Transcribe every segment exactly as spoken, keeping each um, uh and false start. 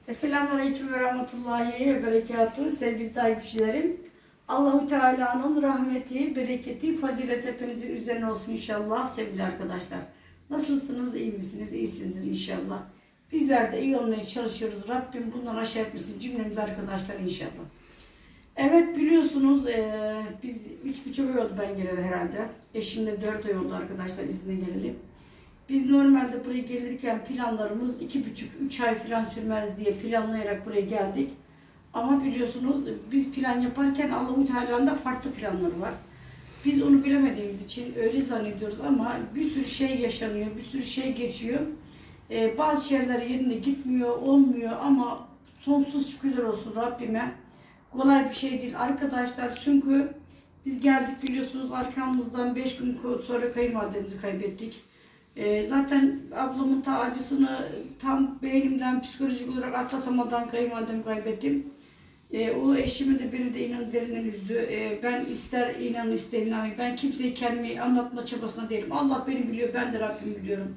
Esselamualeyküm ve rahmetullahi ve berekatuhu sevgili takipçilerim. Allahu Teala'nın rahmeti, bereketi, fazilet hepinizin üzerine olsun inşallah sevgili arkadaşlar. Nasılsınız, iyi misiniz, iyisinizdir inşallah. Bizler de iyi olmaya çalışıyoruz. Rabbim bundan aşağı etmesin cümlemiz arkadaşlar inşallah. Evet biliyorsunuz e, biz üç buçuk ay oldu ben geleli herhalde. Eşim de dört ay oldu arkadaşlar izine gelelim. Biz normalde buraya gelirken planlarımız iki buçuk üç ay falan sürmez diye planlayarak buraya geldik. Ama biliyorsunuz biz plan yaparken Allah-u Teala'nın da farklı planları var. Biz onu bilemediğimiz için öyle zannediyoruz ama bir sürü şey yaşanıyor, bir sürü şey geçiyor. Ee, bazı şeyler yerine gitmiyor, olmuyor ama sonsuz şükürler olsun Rabbime. Kolay bir şey değil arkadaşlar çünkü biz geldik biliyorsunuz arkamızdan beş gün sonra kayınvalidemizi kaybettik. Ee, zaten ablamın ta acısını tam beynimden psikolojik olarak atlatamadan kayınvalidemi kaybettim. Ee, o eşimi de beni de inan derinden üzdü. Ee, ben ister inanın ister inanmayın. Ben kimseyi kendimi anlatma çabasına değilim. Allah beni biliyor, ben de Rabbim biliyorum.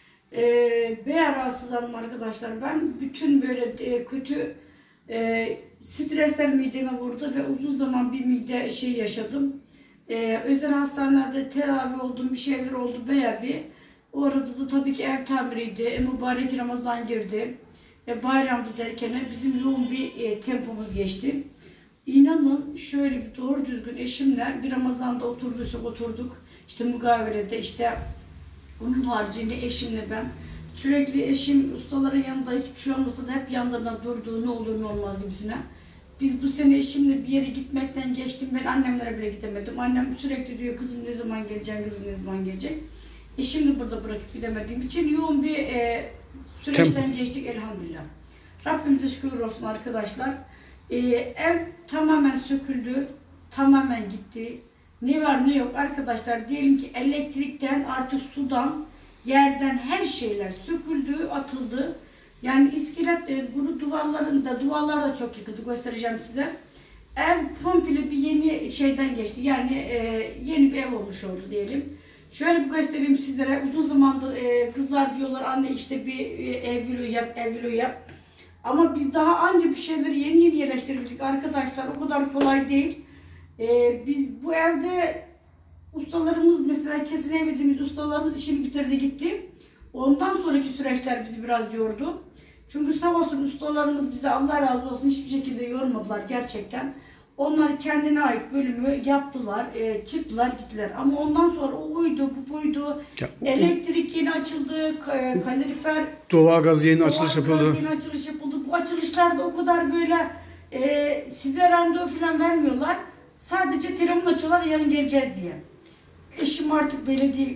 Ee, Veya rahatsızlandım arkadaşlar. Ben bütün böyle e, kötü e, stresler mideme vurdu ve uzun zaman bir mide şey yaşadım. Ee, özel hastanelerde tedavi oldum, bir şeyler oldu veya bir. O arada da tabii ki ev tamiriydi, e, mübarek Ramazan girdi, e, bayramdı derken bizim yoğun bir e, tempomuz geçti. İnanın şöyle bir doğru düzgün eşimle bir Ramazan'da oturduysak oturduk, işte mugavelede işte onun haricinde eşimle ben sürekli eşim ustaların yanında hiçbir şey olmasa da hep yanlarına durduğu ne olur ne olmaz gibisine. Biz bu sene eşimle bir yere gitmekten geçtim, ben annemlere bile gidemedim. Annem sürekli diyor kızım ne zaman geleceksin, kızım ne zaman gelecek. Eşimi burada bırakıp gidemediğim için yoğun bir e, süreçten Tempo. geçtik elhamdülillah. Rabbimize şükür olsun arkadaşlar. E, ev tamamen söküldü, tamamen gitti. Ne var ne yok arkadaşlar. Diyelim ki elektrikten artık sudan, yerden her şeyler söküldü, atıldı. Yani iskelet e, kuru duvarlarında, duvarlar da çok yıkıldı, göstereceğim size. Ev komple bir yeni şeyden geçti. Yani e, yeni bir ev olmuş oldu diyelim. Şöyle bir göstereyim sizlere. Uzun zamandır e, kızlar diyorlar anne işte bir e, ev vlogu yap, ev vlogu yap. Ama biz daha anca bir şeyleri yeni yeni yerleştirdik arkadaşlar. O kadar kolay değil. E, biz bu evde ustalarımız mesela kesinemediğimiz ustalarımız işini bitirdi gitti. Ondan sonraki süreçler bizi biraz yordu. Çünkü sağ olsun ustalarımız bize Allah razı olsun hiçbir şekilde yormadılar gerçekten. Onlar kendine ait bölümü yaptılar, e, çıktılar, gittiler. Ama ondan sonra o oydu, bu buydu. Ya, elektrik yeni açıldı, e, kalorifer, doğalgaz yeni açılış yapıldı. Yeni açılış yapıldı. Bu açılışlarda o kadar böyle e, size randevu falan vermiyorlar. Sadece telefon açıyorlar yarın geleceğiz diye. Eşim artık belediye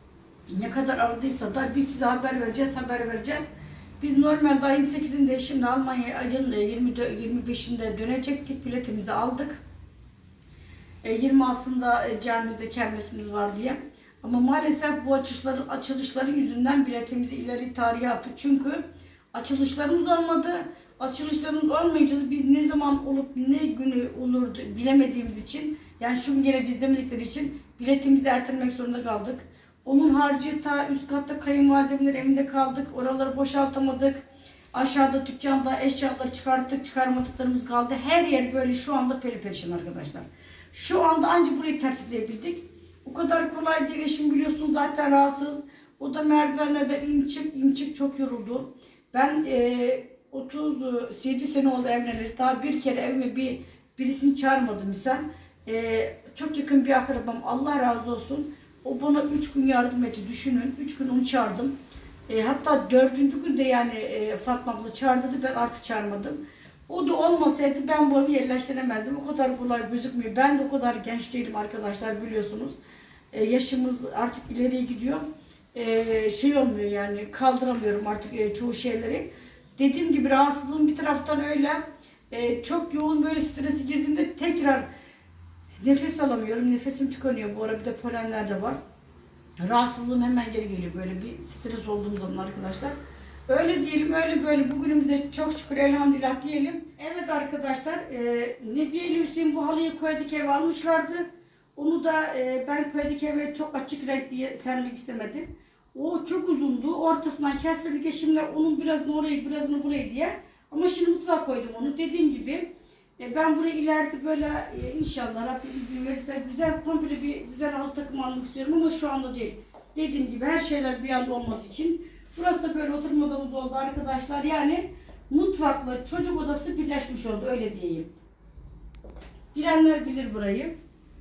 ne kadar aradıysa da biz size haber vereceğiz, haber vereceğiz. Biz normalde ayın sekizinde eşimle Almanya'ya ayın yirmi beşinde dönecektik. Biletimizi aldık. yirmi altısında camimizde kermesimiz var diye. Ama maalesef bu açılışların, açılışların yüzünden biletimizi ileri tarihe attık. Çünkü açılışlarımız olmadı. Açılışlarımız olmayınca da biz ne zaman olup ne günü olur bilemediğimiz için, yani şu gün geleceğiz demedikleri için biletimizi ertelemek zorunda kaldık. Onun harici ta üst katta kayınvalidemin evinde kaldık. Oraları boşaltamadık. Aşağıda dükkanda eşyaları çıkarttık. Çıkarmadıklarımız kaldı. Her yer böyle şu anda perişan arkadaşlar. Şu anda ancak burayı tertipleyebildik. O kadar kolay değil. Eşim biliyorsunuz zaten rahatsız. O da merdivenlerden in çık in çık çok yoruldu. Ben e, otuz yedi sene oldu evleneli. Daha bir kere evime bir birisini çağırmadım misal. E, çok yakın bir akrabam Allah razı olsun. O bana üç gün yardım etti. Düşünün. Üç gün onu çağırdım. E, hatta dördüncü günde yani e, Fatma abla çağırdı. Ben artık çağırmadım. O da olmasaydı ben bu evi yerleştiremezdim. O kadar kolay gözükmüyor. Ben de o kadar genç değilim arkadaşlar biliyorsunuz. E, yaşımız artık ileriye gidiyor. E, şey olmuyor yani kaldıramıyorum artık e, çoğu şeyleri. Dediğim gibi rahatsızlığım bir taraftan öyle. E, çok yoğun böyle stresi girdiğinde tekrar nefes alamıyorum. Nefesim tıkanıyor. Bu ara bir de polenler de var. Rahatsızlığım hemen geri geliyor böyle bir stres olduğum zaman arkadaşlar. Öyle diyelim, öyle böyle bugünümüze çok şükür elhamdülillah diyelim. Evet arkadaşlar, e, Nebiyeli Hüseyin bu halıyı koyduk ev almışlardı. Onu da e, ben koyduk eve çok açık renk diye sermek istemedim. O çok uzundu. Ortasından kestirdik eşimle onun birazını orayı birazını burayı diye. Ama şimdi mutfağa koydum onu. Dediğim gibi e, ben buraya ileride böyle e, inşallah Rabbim izin verirse güzel komple bir güzel halı takımı almak istiyorum ama şu anda değil. Dediğim gibi her şeyler bir anda olmadığı için. Burası da böyle oturma odamız oldu arkadaşlar. Yani mutfakla çocuk odası birleşmiş oldu, öyle diyeyim. Bilenler bilir burayı.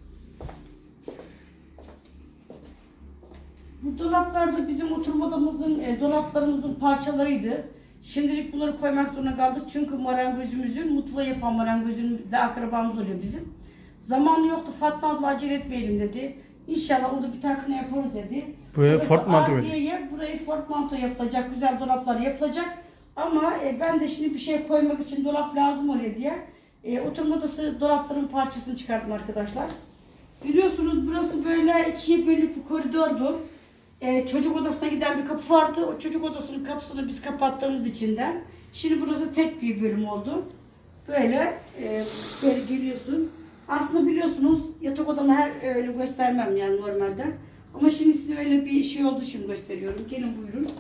Bu dolaplar da bizim oturma odamızın, e, dolaplarımızın parçalarıydı. Şimdilik bunları koymak zorunda kaldık çünkü marangozumuzun, mutfağı yapan marangozun de akrabamız oluyor bizim. Zamanı yoktu, Fatma abla acele etmeyelim dedi. İnşallah onu bir takına yaparız dedi. Buraya Ford manto verecek. Burayı Ford manto yapılacak, güzel dolaplar yapılacak. Ama e, ben de şimdi bir şey koymak için dolap lazım oluyor diye e, oturma odası dolapların parçasını çıkarttım arkadaşlar. Biliyorsunuz burası böyle ikiye bölünüp bir koridordu. E, çocuk odasına giden bir kapı vardı. O çocuk odasının kapısını biz kapattığımız içinden. Şimdi burası tek bir bölüm oldu. Böyle e, böyle geliyorsun. Aslında biliyorsunuz yatak odamı her öyle göstermem yani normalde. Ama şimdi size öyle bir şey olduğu için gösteriyorum. Gelin buyurun.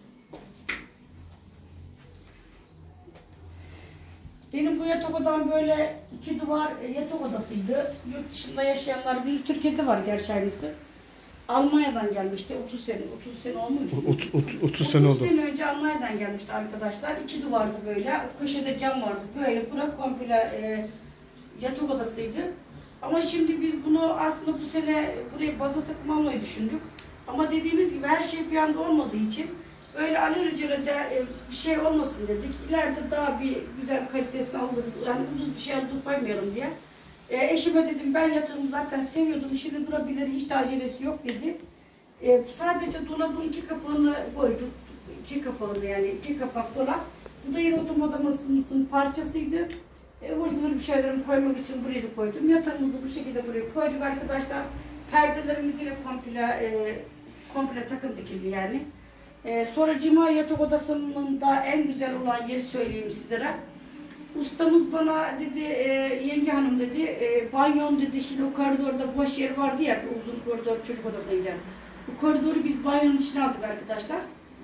Benim bu yatak odam böyle iki duvar yatak odasıydı. Yurt dışında yaşayanlar bilir, Türkiye'de var gerçi aynısı. Almanya'dan gelmişti. otuz sene, otuz sene olmuş. otuz sene oldu. otuz sene önce Almanya'dan gelmişti arkadaşlar. İki duvardı böyle. Köşede cam vardı. Böyle bura komple e, yatak odasıydı. Ama şimdi biz bunu aslında bu sene buraya baza takım almayı düşündük. Ama dediğimiz gibi her şey bir anda olmadığı için öyle alelacele de e, bir şey olmasın dedik. İleride daha bir güzel kalitesini alırız. Yani ucuz bir şey alıp koymayalım diye. E, eşime dedim ben yatağımı zaten seviyordum. Şimdi durabilir, hiç de acelesi yok dedi. E, sadece dolabın iki kapağını koyduk. İki kapağını yani iki kapak dolap. Bu da yine oturma odamızın parçasıydı. E, vır bir şeylerimi koymak için buraya da koydum. Yatağımızı bu şekilde buraya koyduk arkadaşlar. Perdelerimiz yine komple e, komple takım dikildi yani. E, sonra cima yatak odasının da en güzel olan yeri söyleyeyim sizlere. Ustamız bana dedi, e, yenge hanım dedi, e, banyon dedi, şimdi o koridorda boş yer vardı ya, bir uzun koridor çocuk odasıydı. Bu koridoru biz banyonun içine aldık arkadaşlar.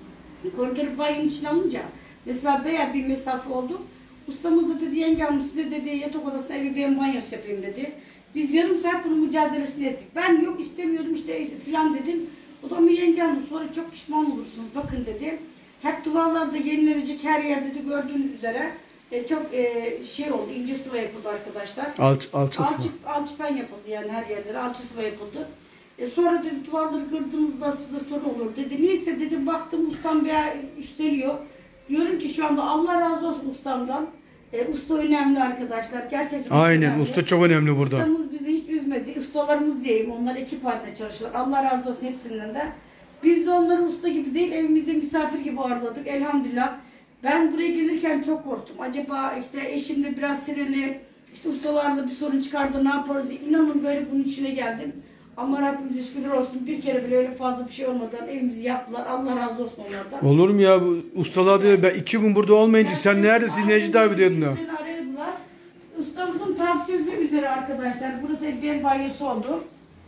Bu koridoru banyonun içine alınca mesela bayağı bir mesafe oldu. Ustamız da dedi, yenge hanım size dedi yatak odasına evi ben banyosu yapayım dedi. Biz yarım saat bunun mücadelesini ettik. Ben yok istemiyorum işte filan dedim. O da mı yenge hanım sonra çok pişman olursunuz bakın dedi. Hep duvarlarda yenilenecek her yer dedi gördüğünüz üzere. E, çok e, şey oldu, ince sıva yapıldı arkadaşlar. Alç, alçı sıva. Alçı, alçıpan yapıldı yani her yerlere, alçı sıva yapıldı. E, sonra dedi duvarları kırdığınızda size sorun olur dedi. Neyse dedim baktım ustam veya üsteliyor. Diyorum ki şu anda Allah razı olsun ustamdan. E, usta önemli arkadaşlar. Gerçekten aynen önemli. usta çok önemli burada. Ustamız bizi hiç üzmedi. Ustalarımız diyeyim. Onlar ekip halinde çalışıyorlar. Allah razı olsun hepsinden de. Biz de onları usta gibi değil evimizde misafir gibi ağırladık. Elhamdülillah. Ben buraya gelirken çok korktum. Acaba işte eşimle biraz sinirli, işte ustalarla bir sorun çıkardı ne yaparız? İnanın böyle bunun içine geldim. Ama Rabbimize şükürler olsun bir kere bile öyle fazla bir şey olmadan evimizi yaptılar. Allah razı olsun onlardan. Olur mu ya bu ustalar diyor ben iki gün burada olmayınca sen neredesin Necdet abi dedin ha. Beni aradılar. Ustamızın tavsiyesi üzere arkadaşlar. Burası ev banyosu oldu.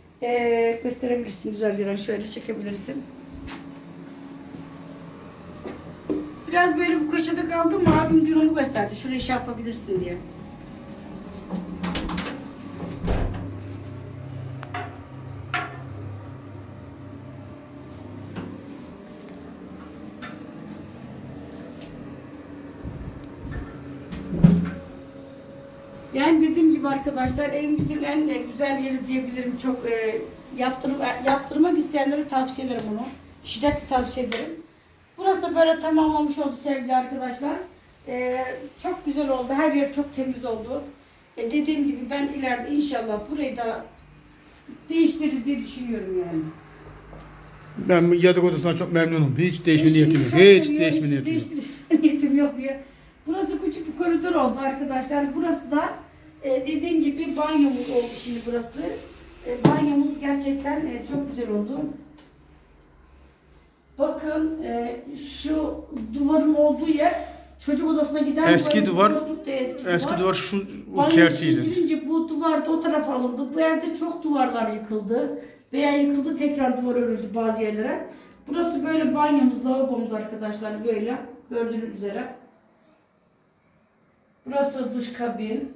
Ee, gösterebilirsin güzel bir an şöyle çekebilirsin. Biraz böyle bu köşede kaldım mı abim dün onu gösterdi. Şurayı şey yapabilirsin diye. Yani dediğim gibi arkadaşlar evimizin en güzel yeri diyebilirim. Çok e, yaptırım, yaptırmak isteyenlere tavsiye ederim bunu. Şiddetle tavsiye ederim. Burası da böyle tamamlamış oldu sevgili arkadaşlar. Ee, çok güzel oldu. Her yer çok temiz oldu. Ee, dediğim gibi ben ileride inşallah burayı da değiştiririz diye düşünüyorum yani. Ben yatak odasından çok memnunum. Hiç değişme niyetim yok. Hiç seviyor, değişme hiç niyetim yok. değiştirme niyetim yok diye. Burası küçük bir koridor oldu arkadaşlar. Burası da e, dediğim gibi banyomuz oldu şimdi burası. E, banyomuz gerçekten e, çok güzel oldu. Bakın e, şu duvarın olduğu yer çocuk odasına giden eski duvar, eski, eski duvar. duvar şu o Banyo kertiydi. içine girince bu duvar da o tarafa alındı. Bu evde çok duvarlar yıkıldı. Veya yıkıldı tekrar duvar örüldü bazı yerlere. Burası böyle banyomuz, lavabomuz arkadaşlar böyle gördüğünüz üzere. Burası duş kabin.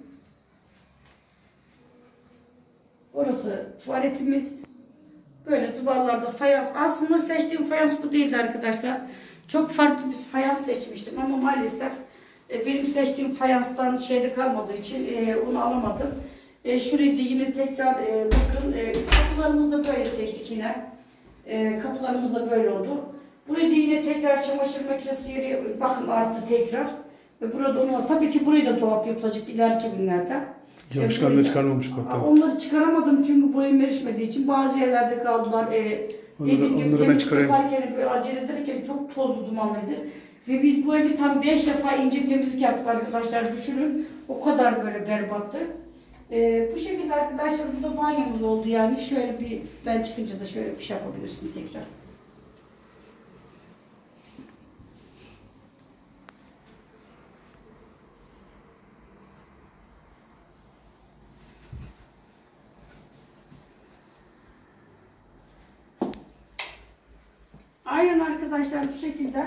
Orası tuvaletimiz. Böyle duvarlarda fayans. Aslında seçtiğim fayans bu değildi arkadaşlar. Çok farklı bir fayans seçmiştim ama maalesef e, benim seçtiğim fayanstan şeyde kalmadığı için e, onu alamadım. E, şurayı da yine tekrar e, bakın. E, kapılarımızı da böyle seçtik yine. E, kapılarımız da böyle oldu. Burayı da yine tekrar çamaşır makinesi yeri bakın arttı tekrar. Ve burada onu tabii ki burayı da dolap yapılacak ileriki günlerde. Yapışkanını çıkarmamış bak. Tamam. Onları çıkaramadım çünkü boyum erişmediği için bazı yerlerde kaldılar. E, Onları, dediğim gibi onları ben çıkarayım. yaparken böyle acele ederken çok tozlu dumanlıydı. Ve biz bu evi tam beş defa ince temizlik yaptık arkadaşlar, düşünün. O kadar böyle berbattı. E, bu şekilde arkadaşlar burada banyomuz oldu yani. Şöyle bir ben çıkınca da şöyle bir şey yapabilirsin tekrar. Aynen arkadaşlar bu şekilde.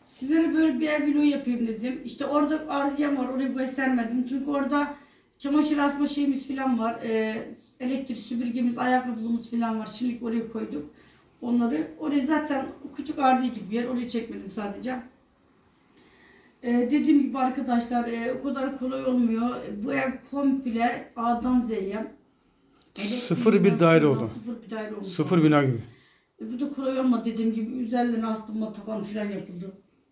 Sizlere böyle bir ev vlogu yapayım dedim. İşte orada ardiyem var, orayı göstermedim. Çünkü orada çamaşır asma şeyimiz falan var. Ee, elektrik süpürgemiz, ayakkabımız falan var. Şimdilik oraya koyduk onları. Orayı zaten küçük ardiye gibi bir yer. Orayı çekmedim sadece. Ee, dediğim gibi arkadaşlar e, o kadar kolay olmuyor. Bu ev komple A'dan Z'ye. Sıfır bir daire oldu. Sıfır bir daire oldu. Sıfır bina gibi. E, bu da kolay olmadı dediğim gibi. Üzerlerine asma taban falan yapıldı.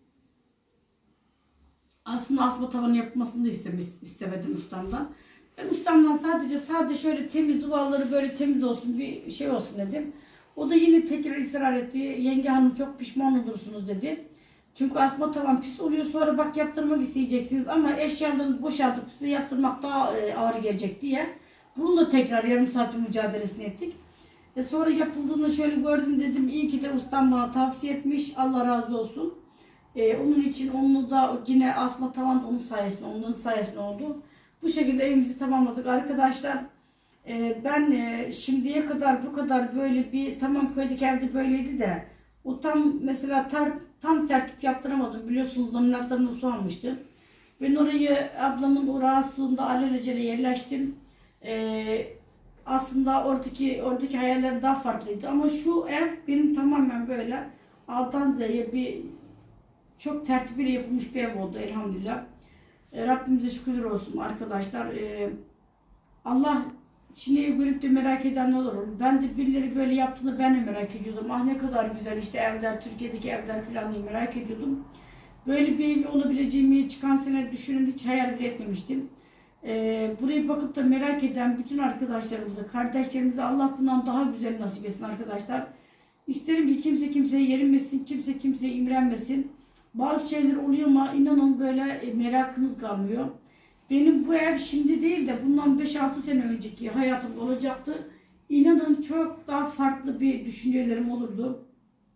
Aslında asma tavanı yapmasını da istemiş, istemedim ustamdan. Ben ustamdan sadece sadece şöyle temiz duvarları böyle temiz olsun bir şey olsun dedim. O da yine tekrar ısrar etti. Yenge hanım çok pişman olursunuz dedi. Çünkü asma tavan pis oluyor, sonra bak yaptırmak isteyeceksiniz ama eşyalarınızı boşaltıp size yaptırmak daha e, ağır gelecek diye. Bunun da tekrar yarım saat mücadelesini ettik. E sonra yapıldığını şöyle gördüm dedim. İyi ki de ustam bana tavsiye etmiş. Allah razı olsun. E, onun için onu da yine asma tavan da onun sayesinde, onların sayesinde oldu. Bu şekilde evimizi tamamladık arkadaşlar. E, ben e, şimdiye kadar bu kadar böyle bir, tamam köydeki evde böyleydi de o tam mesela tar, tam tertip yaptıramadım. Biliyorsunuz laminatlarımda su almıştı. Ben orayı ablamın uğrasında alelacele yerleştim. E, aslında oradaki oradaki hayaller daha farklıydı ama şu ev benim tamamen böyle A'dan Z'ye bir çok tertibiyle yapılmış bir ev oldu elhamdülillah. E, Rabbimize şükürler olsun arkadaşlar. E, Allah Çin'i görüp de merak edenler olur. Ben de birileri böyle yaptığını ben de merak ediyordum. Ah ne kadar güzel işte evler, Türkiye'deki evler falan diye merak ediyordum. Böyle bir ev olabileceğimi çıkan sene düşünün hiç hayal bile etmemiştim. E, burayı bakıp da merak eden bütün arkadaşlarımıza, kardeşlerimize Allah bundan daha güzel nasip etsin arkadaşlar. İsterim ki kimse kimseye yerinmesin, kimse kimseye imrenmesin. Bazı şeyler oluyor ama inanın böyle merakınız kalmıyor. Benim bu ev şimdi değil de bundan beş altı sene önceki hayatım olacaktı. İnanın çok daha farklı bir düşüncelerim olurdu.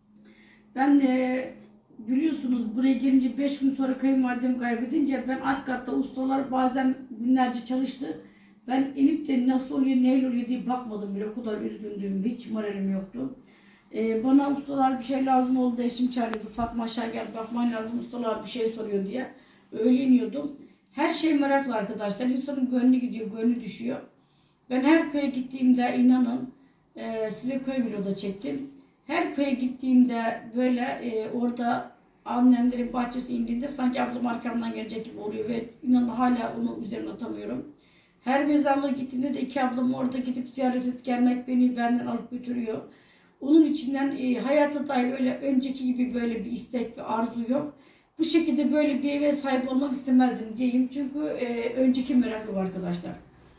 Ben e, biliyorsunuz buraya gelince beş gün sonra kayınvalidemi kaybedince ben alt katta ustalar bazen günlerce çalıştı. Ben inip de nasıl oluyor, neyle oluyor diye bakmadım bile. O kadar üzgündüm, hiç moralim yoktu. Ee, bana ustalar bir şey lazım oldu, eşim çağırıyordu. Fatma aşağı gel bakman lazım, ustalar bir şey soruyor diye. Öyle iniyordum. Her şey meraklı arkadaşlar. İnsanın gönlü gidiyor, gönlü düşüyor. Ben her köye gittiğimde inanın e, size köy vlogu çektim. Her köye gittiğimde böyle e, orada annemlerin bahçesi indiğinde sanki ablam arkamdan gelecek gibi oluyor ve inanın hala onu üzerine atamıyorum. Her mezarlığa gittiğimde de iki ablam orada gidip ziyaret edip gelmek beni benden alıp götürüyor. Onun içinden e, hayata dair öyle önceki gibi böyle bir istek ve arzu yok. Bu şekilde böyle bir eve sahip olmak istemezdim diyeyim. Çünkü e, önceki merakım arkadaşlar.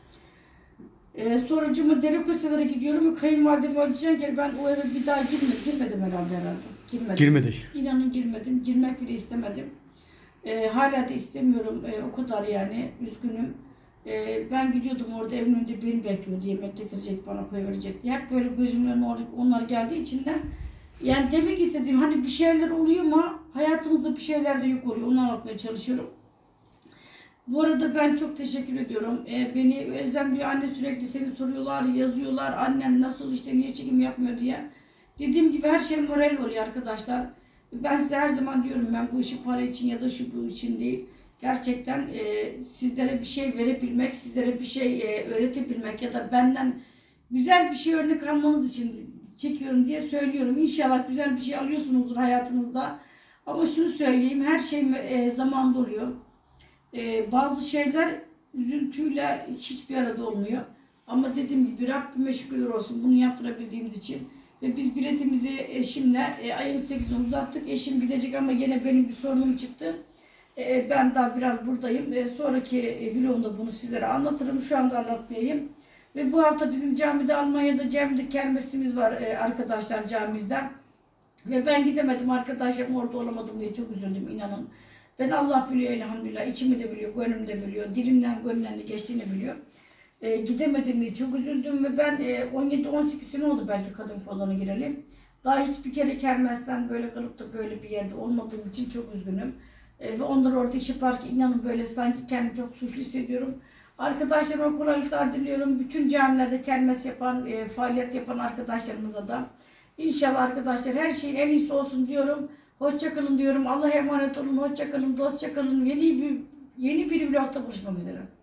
E, sonucuma Dereköselere gidiyorum. Kayınvalidem ödeyecek ki ben o eve bir daha girmedim. Girmedim herhalde herhalde. Girmedim. Girmedik. İnanın girmedim. Girmek bile istemedim. E, hala da istemiyorum. E, o kadar yani. Üzgünüm. E, ben gidiyordum orada evin önünde beni bekliyordu. Yemek getirecek bana koy verecek diye. Hep böyle gözümün önüne onlar geldiği içinden. Yani demek istediğim hani bir şeyler oluyor ama hayatımızda bir şeyler de yok oluyor. Onu anlatmaya çalışıyorum. Bu arada ben çok teşekkür ediyorum. Ee, beni Özlem diyor anne sürekli seni soruyorlar, yazıyorlar. Annen nasıl işte niye çekim yapmıyor diye. Dediğim gibi her şey moral oluyor arkadaşlar. Ben size her zaman diyorum ben bu işi para için ya da şu bu için değil. Gerçekten e, sizlere bir şey verebilmek, sizlere bir şey e, öğretebilmek ya da benden güzel bir şey örnek almanız için çekiyorum diye söylüyorum. İnşallah güzel bir şey alıyorsunuzdur hayatınızda. Ama şunu söyleyeyim, her şey e, zamanda oluyor. E, bazı şeyler üzüntüyle hiçbir arada olmuyor. Ama dediğim gibi Rabbime şükürler olsun bunu yaptırabildiğimiz için. Ve biz biletimizi eşimle e, ayın sekizine uzattık. Eşim gidecek ama yine benim bir sorunum çıktı. E, ben daha biraz buradayım. E, sonraki e, vlogumda bunu sizlere anlatırım. Şu anda anlatmayayım. Ve bu hafta bizim camide Almanya'da Cem'de kermesimiz var e, arkadaşlar camimizden. Ve ben gidemedim arkadaşlarım orada olamadım diye çok üzüldüm inanın. Ben Allah biliyor elhamdülillah. İçimi de biliyor, gönlümü de biliyor. Dilimden gönlümden de geçtiğini biliyor. E, gidemedim diye çok üzüldüm ve ben e, on yedi on sekiz sene oldu belki kadın koluna girelim. Daha hiçbir kere kermesten böyle kalıp da böyle bir yerde olmadığım için çok üzgünüm. E, ve onlar orada iş yaparken inanın böyle sanki kendimi çok suçlu hissediyorum. Arkadaşlarıma kolaylıklar diliyorum. Bütün camilerde kermes yapan, e, faaliyet yapan arkadaşlarımıza da. İnşallah arkadaşlar her şeyin en iyisi olsun diyorum. Hoşça kalın diyorum. Allah'a emanet olun. Hoşça kalın. Dostça kalın. Yeni bir yeni bir vlogda buluşmak üzere.